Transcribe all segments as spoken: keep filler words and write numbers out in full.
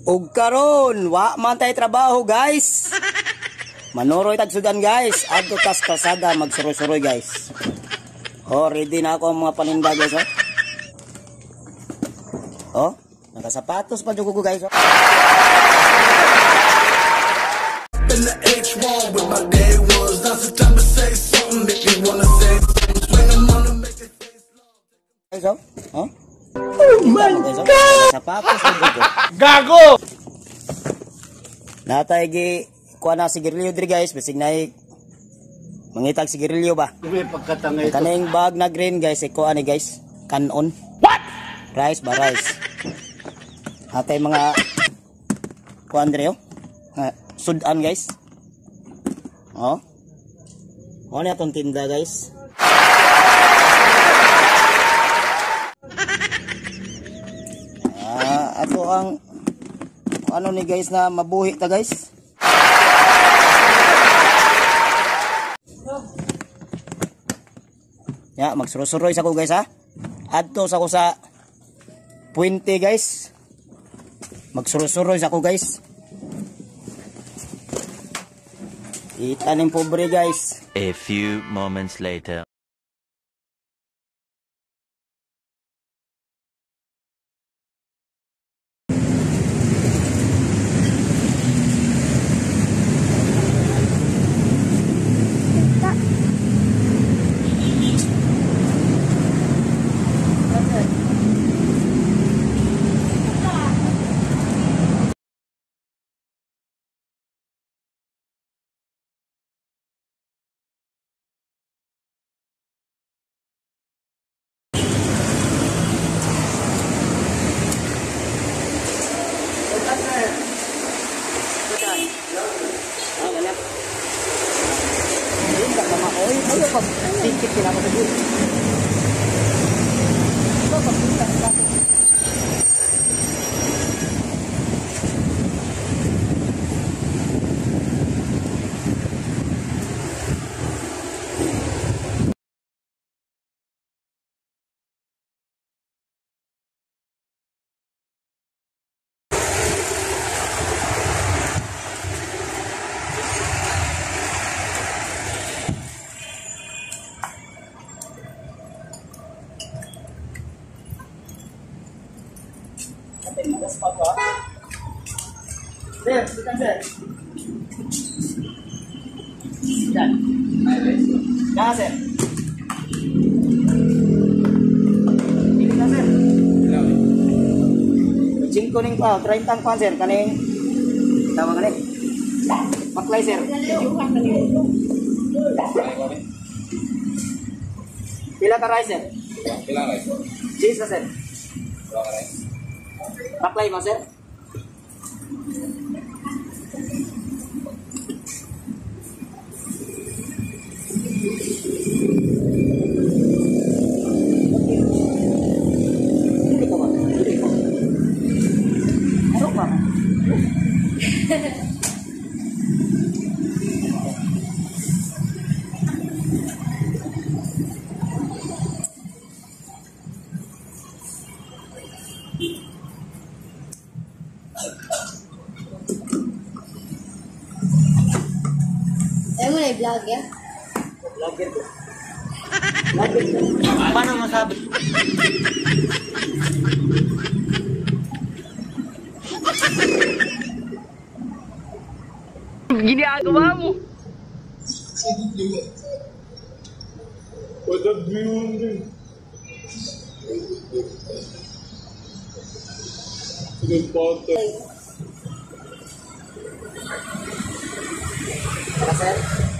Ug karon wa man tay trabaho guys. Manuroy tag sudan guys. Adto tas kalsada magsuroy-suroy guys. Oh, ready na ako ang mga paninda guys oh. Oh, nakasapatos pa jud ko guys oh. In the H one with my day ones, that's the time to say something, make me wanna say things when I'm on to make it face long. Guys oh, oh. Oh my God! Sapatos na dito. Gago! Natay gi kuha na sigarilyo diri guys, basig nay mangitag sigarilyo ba? Kaning bag na green guys, ikuha ni guys, kanon. What? Rice ba rice? Natay mga kuha diri oh. Sudan guys. Oh. Mo ni atong tinda guys. Ato ang ano ni guys na mabuhi ta guys. Ya, magsuroy-suroy sa ko guys ha. Adto sa ko sa puente guys. Magsuroy-suroy sa ko guys. Itanim pobre guys. A few moments later. Sikit sila ko dito. Ito pagpunta sa ako. Sir, sikan sir. Sikan. Nah sir. Ini kan sir. Kucing kuning pa, try tang pan sir kaning. Tama kaning. Paklay sir. Pila ka rice sir? Pila rice. Cheese sir. Pila rice. Paklay mo sir. Saya mulai vlog ya. Vlogger ko. Vlogger ko. Paano masabi? Gini agawa mo. What the beauty. The bottom. Sir.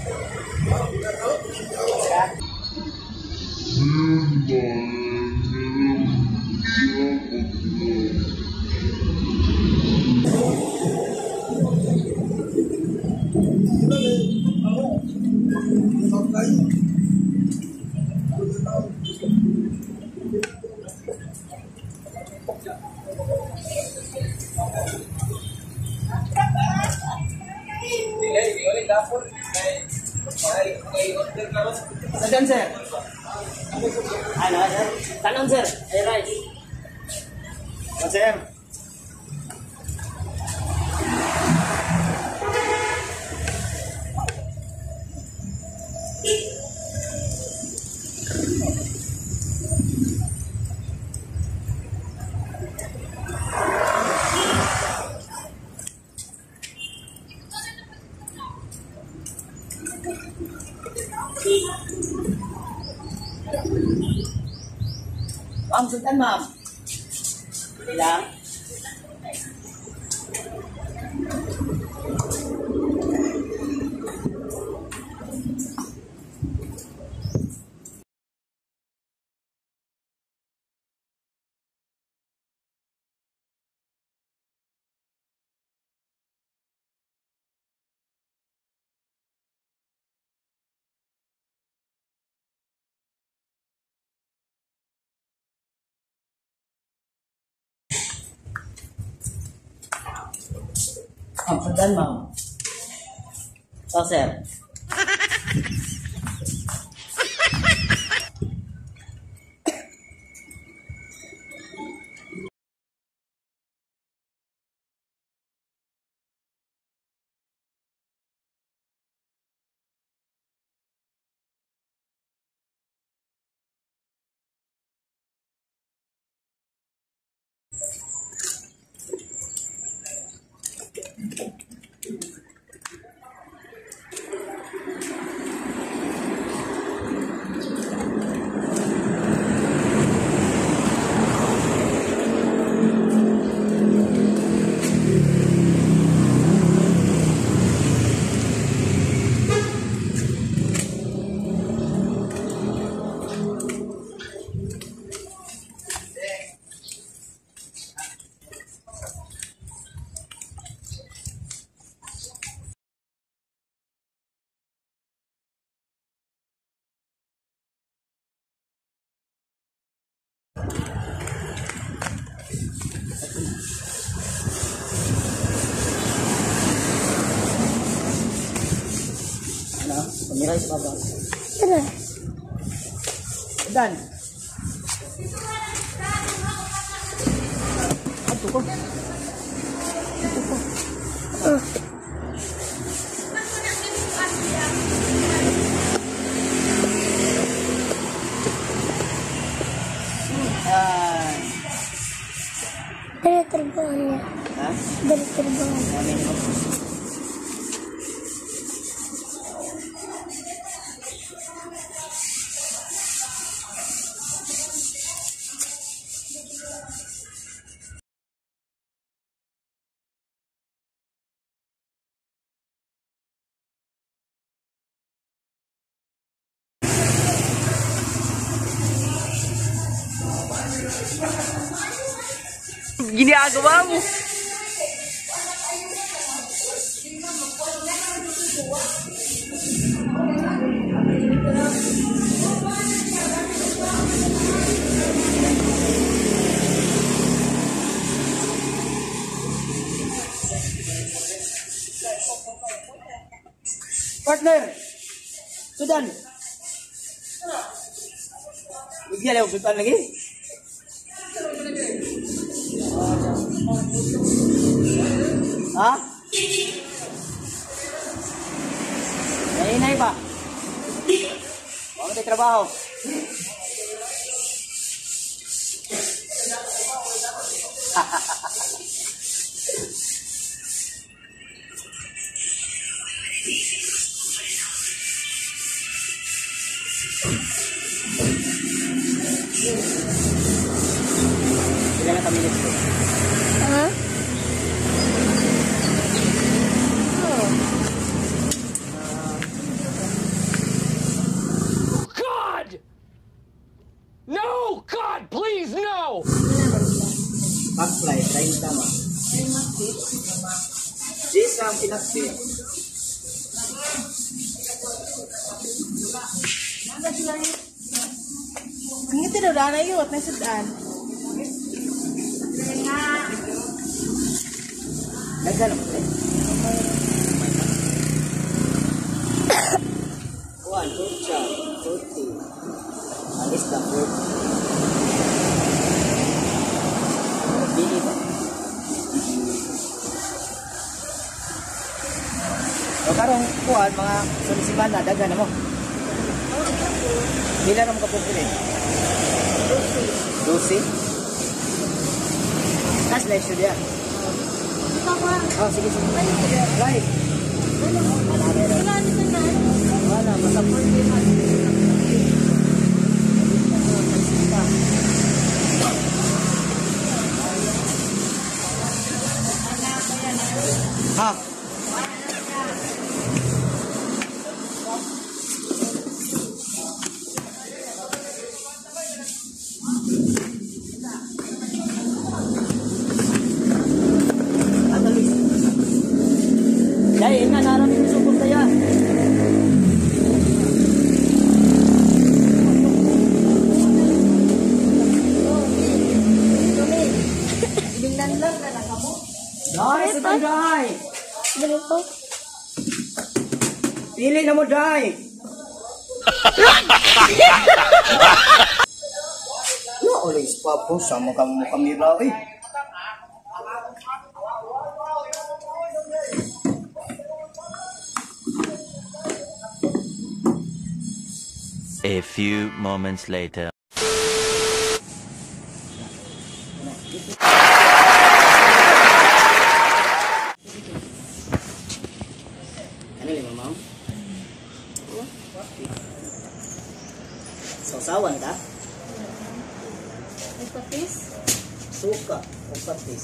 Sedan sir. Ano sir? Kanon sir. Ay rice. Sir. ma'am, sudan ma'am. Bilang. Ma'am, sudan ma'am. Oh, sir. Ano? Pamiray sa baba. Ano? Dan. Ato ko. Ato ko. Oh. Ah. Dari terbang ya. Ha? Dari terbang. Amin mo. Ginagawa mo. Partner. Sudan. Bigyan lang upitan lagi. Ha? Nainay pa. Huwag tayo trabaho. Ilan kami dito? Ha? God! No! God, please, no! Backfly, try mo tama. This ang pinagsi. Ang ito daw na yun, at nasudan. Nagano mo eh. One, two, three, forty. Alis na forty. Bili ba? O karong kuhan, mga sulisimana na, daga na mo. Bila na mo kapupilin? Dosi. Nas na issue diyan. Oh, sige, sige. Right. Wala, masapon din. Ha? Dahil nga naroon yung sukol kaya. Dai, sabay dai. Dali po. Pili na mo dai. No, olis pa po sama kami mo kamera eh. A few moments later. Ano lima, ma'am? Sausawan ka? May patis? Suka o patis?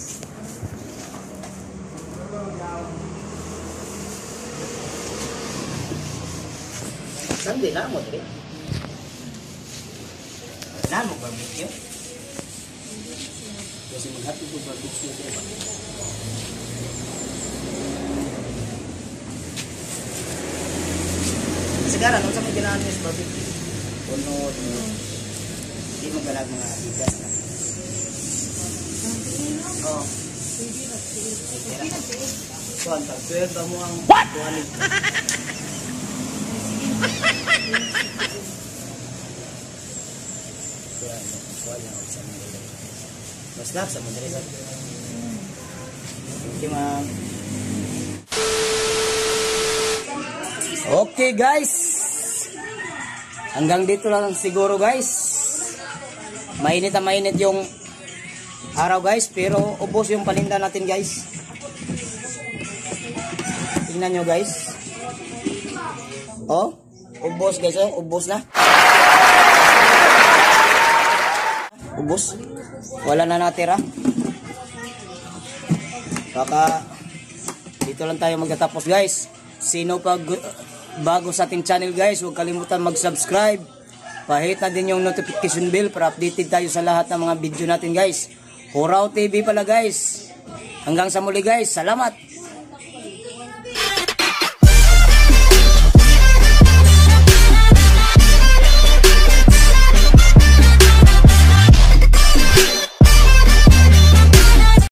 Saan din mo, Dre? Saan mo barbecue? Kasi maghatid ko barbecue, diba? Sigara, nung sa may ginahan niyo sa barbecue? Puno, hindi mo galag mga adidas na. Oo. So, ang tag-twelve mo ang tuwalig. Mas lap sa mga dali. Thank you, ma'am. Okay, guys. Hanggang dito lang siguro, guys. Mainit na mainit yung araw, guys. Pero ubos yung paninda natin, guys. Tingnan nyo, guys. Oh, ubos, guys. Oh, ubos na. Ubos. Wala na natira. Baka dito lang tayo magtatapos, guys. Sino pag bago sa ating channel, guys, huwag kalimutan mag-subscribe. Pahit na din yung notification bell para updated tayo sa lahat ng mga video natin, guys. Huraw T V pala, guys. Hanggang sa muli, guys. Salamat.